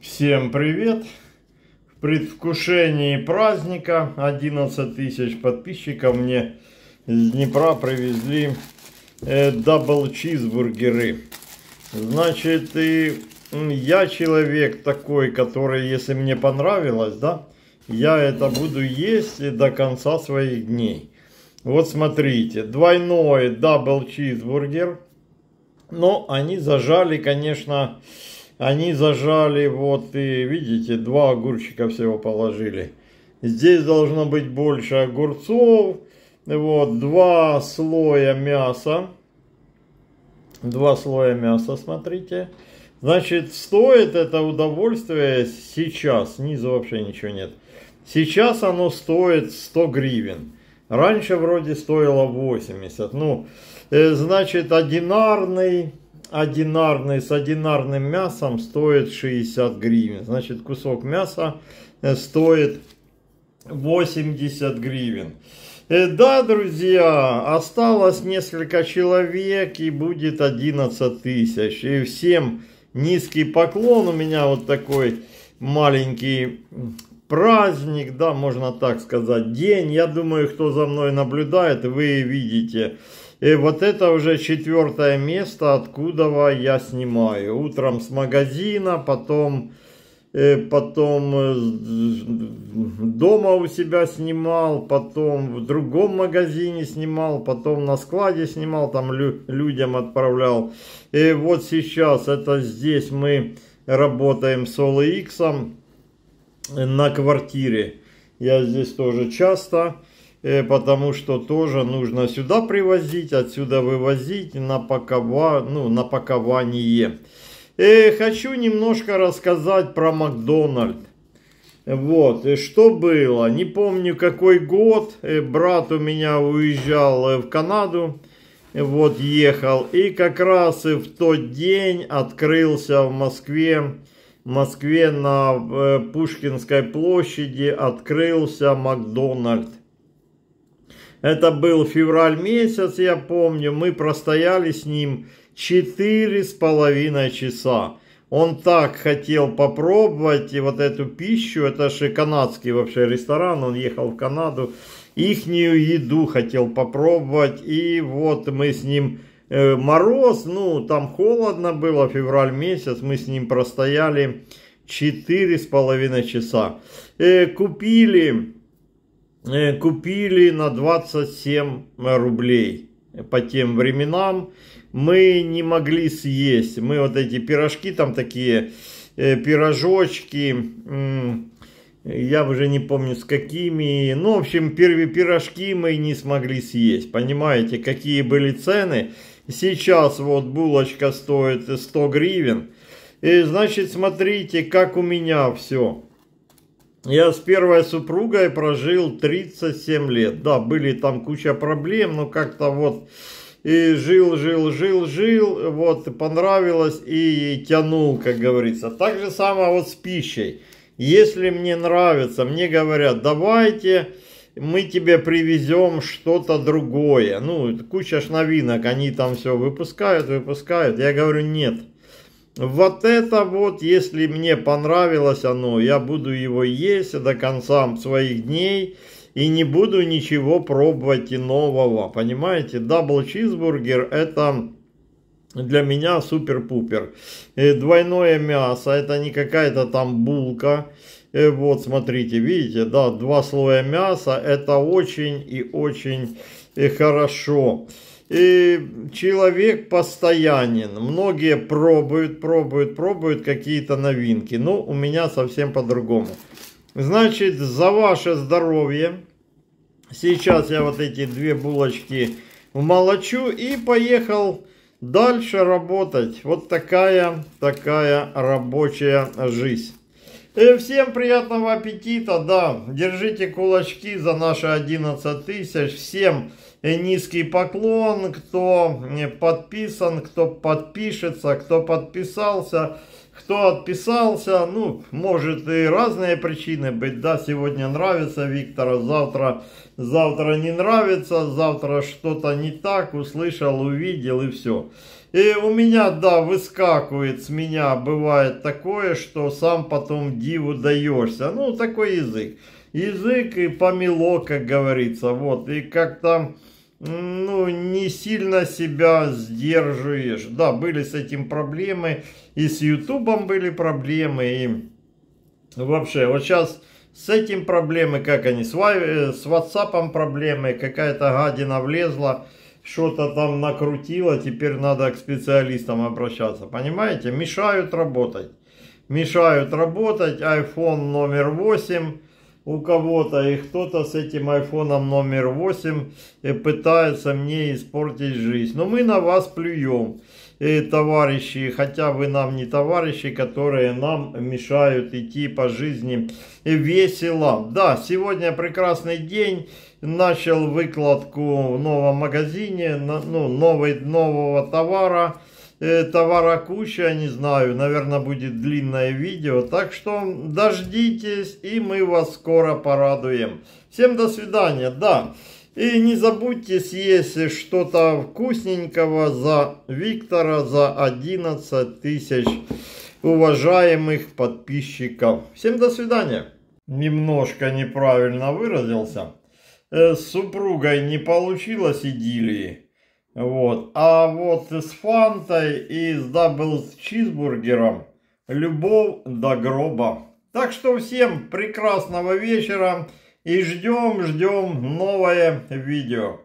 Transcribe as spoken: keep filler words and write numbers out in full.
Всем привет! В предвкушении праздника одиннадцать тысяч подписчиков мне из Днепра привезли э, дабл чизбургеры. Значит, и я человек такой, который, если мне понравилось, да, я это буду есть до конца своих дней. Вот смотрите, двойной дабл чизбургер. Но они зажали, конечно... Они зажали, вот, и видите, два огурчика всего положили. Здесь должно быть больше огурцов. Вот, два слоя мяса. Два слоя мяса, смотрите. Значит, стоит это удовольствие сейчас. Снизу вообще ничего нет. Сейчас оно стоит сто гривен. Раньше вроде стоило восемьдесят. Ну, значит, одинарный... Одинарный с одинарным мясом стоит шестьдесят гривен. Значит, кусок мяса стоит восемьдесят гривен. Да, друзья, осталось несколько человек и будет одиннадцать тысяч. И всем низкий поклон. У меня вот такой маленький праздник, да, можно так сказать, день. Я думаю, кто за мной наблюдает, вы видите. И вот это уже четвертое место, откуда я снимаю. Утром с магазина, потом, потом дома у себя снимал, потом в другом магазине снимал, потом на складе снимал, там лю людям отправлял. И вот сейчас это здесь мы работаем с о эл икс на квартире. Я здесь тоже часто... Потому что тоже нужно сюда привозить, отсюда вывозить на, пакова... ну, на пакование. И хочу немножко рассказать про Макдональд. Вот, и что было. Не помню какой год. Брат у меня уезжал в Канаду. Вот, ехал. И как раз в тот день открылся в Москве. В Москве на Пушкинской площади открылся Макдональд. Это был февраль месяц, я помню, мы простояли с ним четыре с половиной часа. Он так хотел попробовать и вот эту пищу, это же канадский вообще ресторан, он ехал в Канаду, ихнюю еду хотел попробовать. И вот мы с ним, э, мороз, ну там холодно было, февраль месяц, мы с ним простояли четыре с половиной часа. Э, купили... Купили на двадцать семь рублей по тем временам. Мы не могли съесть. Мы вот эти пирожки, там такие э, пирожочки, э, я уже не помню с какими. Ну, в общем, первые пирожки мы не смогли съесть. Понимаете, какие были цены. Сейчас вот булочка стоит сто гривен. И, значит, смотрите, как у меня все. Я с первой супругой прожил тридцать семь лет. Да, были там куча проблем, но как-то вот и жил, жил, жил, жил, вот понравилось и тянул, как говорится. Так же самое вот с пищей. Если мне нравится, мне говорят, давайте мы тебе привезем что-то другое. Ну, куча ж новинок, они там все выпускают, выпускают. Я говорю, нет. Вот это вот, если мне понравилось оно, я буду его есть до конца своих дней и не буду ничего пробовать и нового, понимаете? Дабл чизбургер это для меня супер-пупер. Двойное мясо, это не какая-то там булка. Вот, смотрите, видите, да, два слоя мяса, это очень и очень хорошо. И человек постоянен. Многие пробуют, пробуют, пробуют какие-то новинки. Но у меня совсем по-другому. Значит, за ваше здоровье. Сейчас я вот эти две булочки вмолочу и поехал дальше работать. Вот такая, такая рабочая жизнь. И всем приятного аппетита, да. Держите кулачки за наши одиннадцать тысяч. Всем низкий поклон, кто подписан, кто подпишется, кто подписался. Кто отписался, ну, может и разные причины быть, да, сегодня нравится Виктора, завтра, завтра не нравится, завтра что-то не так, услышал, увидел и все. И у меня, да, выскакивает с меня, бывает такое, что сам потом диву даешься, ну, такой язык. Язык и помело, как говорится, вот, и как-то... ну, не сильно себя сдерживаешь. Да, были с этим проблемы, и с ютубом были проблемы, и вообще, вот сейчас с этим проблемы, как они, с, с ватсапом проблемы, какая-то гадина влезла, что-то там накрутила, теперь надо к специалистам обращаться, понимаете? Мешают работать, мешают работать, iPhone номер восемь, у кого-то, и кто-то с этим айфоном номер восемь пытается мне испортить жизнь. Но мы на вас плюем, товарищи, хотя вы нам не товарищи, которые нам мешают идти по жизни весело. Да, сегодня прекрасный день, начал выкладку в новом магазине, ну, новый, нового товара. Товара куча, не знаю, наверное, будет длинное видео, так что дождитесь, и мы вас скоро порадуем. Всем до свидания, да, и не забудьте съесть что-то вкусненького за Виктора, за одиннадцать тысяч уважаемых подписчиков. Всем до свидания. Немножко неправильно выразился, с супругой не получилось идиллии. Вот. А вот с фантой и с дабл чизбургером любовь до гроба. Так что всем прекрасного вечера и ждем, ждем новое видео.